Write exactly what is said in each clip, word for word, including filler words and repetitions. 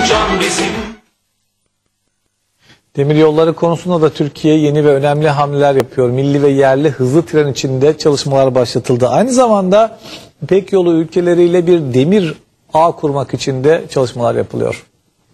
can bizim. Demiryolları konusunda da Türkiye yeni ve önemli hamleler yapıyor. Milli ve yerli hızlı tren içinde çalışmalar başlatıldı. Aynı zamanda İpek Yolu ülkeleriyle bir demir ağ kurmak için de çalışmalar yapılıyor.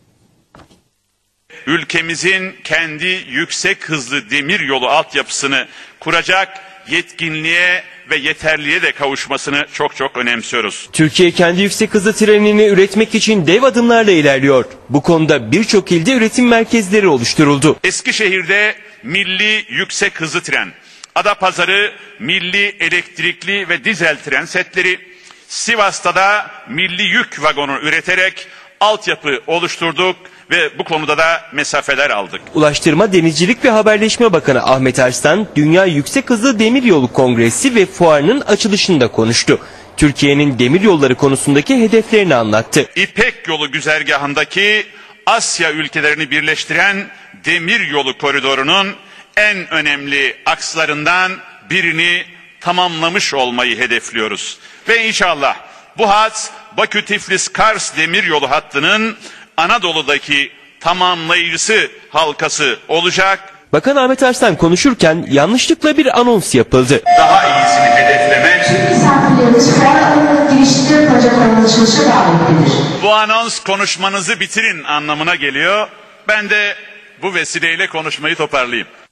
Ülkemizin kendi yüksek hızlı demir yolu altyapısını kuracak yetkinliğe ve yeterliğe de kavuşmasını çok çok önemsiyoruz. Türkiye kendi yüksek hızlı trenini üretmek için dev adımlarla ilerliyor. Bu konuda birçok ilde üretim merkezleri oluşturuldu. Eskişehir'de milli yüksek hızlı tren, Adapazarı milli elektrikli ve dizel tren setleri, Sivas'ta da milli yük vagonu üreterek altyapı oluşturduk ve bu konuda da mesafeler aldık. Ulaştırma, Denizcilik ve Haberleşme Bakanı Ahmet Arslan, Dünya Yüksek Hızlı Demiryolu Kongresi ve fuarının açılışında konuştu. Türkiye'nin demir yolları konusundaki hedeflerini anlattı. İpek Yolu güzergahındaki Asya ülkelerini birleştiren demir yolu koridorunun en önemli akslarından birini tamamlamış olmayı hedefliyoruz. Ve inşallah bu hat Bakü-Tiflis-Kars demiryolu hattının Anadolu'daki tamamlayıcısı halkası olacak. Bakan Ahmet Arslan konuşurken yanlışlıkla bir anons yapıldı. Daha iyisini hedeflemek. Bu anons konuşmanızı bitirin anlamına geliyor. Ben de bu vesileyle konuşmayı toparlayayım.